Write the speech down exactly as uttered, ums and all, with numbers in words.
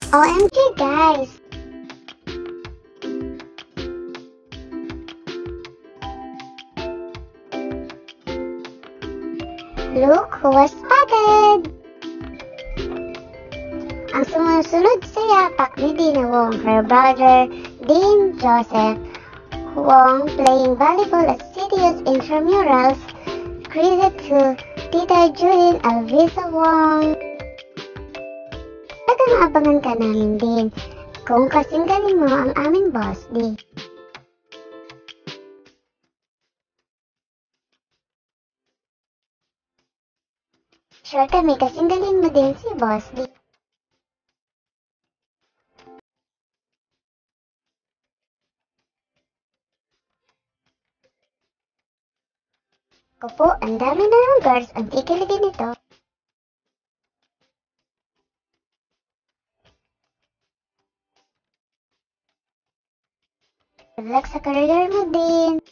O M G guys! Look who was spotted! Ang sumusunod sa yapak ni Deanna Wong, her brother, Dean Joseph Wong, playing volleyball at C D U's intramurals. Credit to Tita Judith Alvisa Wong. Tagang abangan ka namin din, kung kasing galing mo ang aming boss, di. Sure kami kasing galing mo din si boss, di. Kupo, ang dami na ng guards ang kikiligin nito. Good luck sa career mo din.